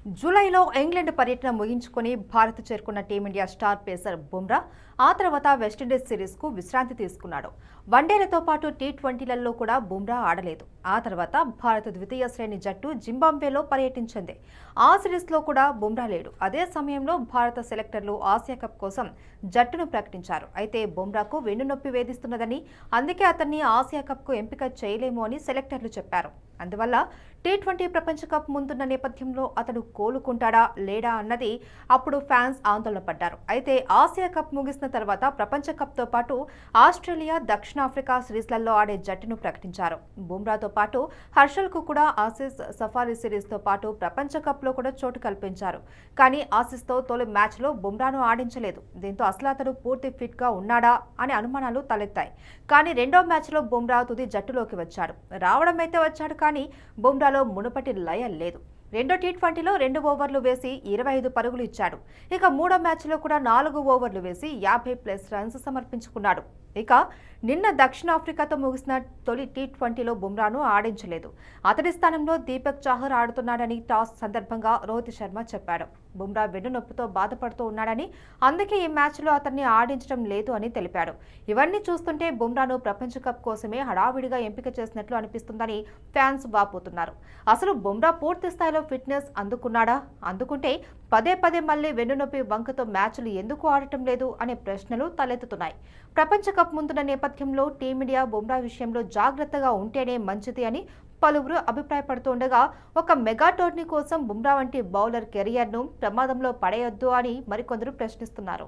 జూలైలో ఇంగ్లాండ్ పర్యటన ముగించుకొని భారత్ చేరుకున్న టీమిండియా స్టార్ పేసర్ బుమ్రా ఆ తర్వాత వెస్టిండీస్ సిరీస్కు విశ్రాంతి తీసుకున్నాడు. వన్డేలతో పాటు టీ20లలో కూడా బుమ్రా ఆడలేదు. ఆ తర్వాత భారత ద్వితీయ శ్రేణి జట్టు జింబాబ్వేలో పర్యటించింది. ఆ సిరీస్లో కూడా బుమ్రా లేడు. అదే సమయంలో భారత సెలెక్టర్లు ఆసియా కప్ కోసం జట్టును ప్రకటించారు. అయితే బుమ్రాకు వెన్నునొప్పి వేధిస్తున్నదని, అందుకే అతన్ని ఆసియా కప్కు ఎంపిక చేయలేము అని సెలెక్టర్లు చెప్పారు. అందువల్ల టీ20 ప్రపంచ కప్ ముందున్న నేపథ్యంలో అతడు కోలుకుంటాడా లేడా అన్నది అప్పుడు ఫ్యాన్స్ ఆందోళన పడ్డారు. అయితే ఆసియా కప్ ముగిసిన తర్వాత ప్రపంచ కప్తో పాటు ఆస్ట్రేలియా, దక్షిణాఫ్రికా సిరీస్లలో ఆడే జట్టును ప్రకటించారు. బుమ్రాతో పాటు హర్షల్కు కూడా ఆసీస్ సఫారీ సిరీస్తో పాటు ప్రపంచ కప్లో కూడా చోటు కల్పించారు. కానీ ఆసీస్తో తొలి మ్యాచ్లో బుమ్రాను ఆడించలేదు. దీంతో అసలు అతడు పూర్తి ఫిట్గా ఉన్నాడా అనే అనుమానాలు తలెత్తాయి. కానీ రెండో మ్యాచ్లో బుమ్రా తుది జట్టులోకి వచ్చాడు. రావడమైతే వచ్చాడు, కానీ బుమ్రాలో మునుపటి లయ లేదు. రెండో టీ20లో 2 ఓవర్లు వేసి 25 పరుగులు ఇచ్చాడు. ఇక మూడో మ్యాచ్లో కూడా 4 ఓవర్లు వేసి 50+ రన్స్ సమర్పించుకున్నాడు. ఇక నిన్న దక్షిణాఫ్రికాతో ముగిసిన తొలి టీ20లో బుమ్రాను ఆడించలేదు. అతడి స్థానంలో దీపక్ చాహర్ ఆడుతున్నాడని టాస్ సందర్భంగా రోహిత్ శర్మ చెప్పాడు. బుమ్రా వెన్నునొప్పితో బాధపడుతూ ఉన్నాడని, అందుకే ఈ మ్యాచ్లో అతన్ని ఆడించడం లేదు అని తెలిపాడు. ఇవన్నీ చూస్తుంటే బుమ్రాను ప్రపంచ కప్ కోసమే హడావిడిగా ఎంపిక చేసినట్లు అనిపిస్తుందని ఫ్యాన్స్ వాపోతున్నారు. అసలు బుమ్రా పూర్తి స్థాయిలో ఫిట్నెస్ అందుకున్నాడా? అందుకుంటే పదే పదే మళ్లీ వెన్నునొప్పి వంకతో మ్యాచ్లు ఎందుకు ఆడటం లేదు అనే ప్రశ్నలు తలెత్తుతున్నాయి. ప్రపంచ కప్ ముందున్న నేపథ్యంలో టీమిండియా బుమ్రా విషయంలో జాగ్రత్తగా ఉంటేనే మంచిది అని పలువురు అభిప్రాయపడుతుండగా, ఒక మెగా టోర్నీ కోసం బుమ్రా వంటి బౌలర్ కెరియర్ను ప్రమాదంలో పడేయొద్దు అని మరికొందరు ప్రశ్నిస్తున్నారు.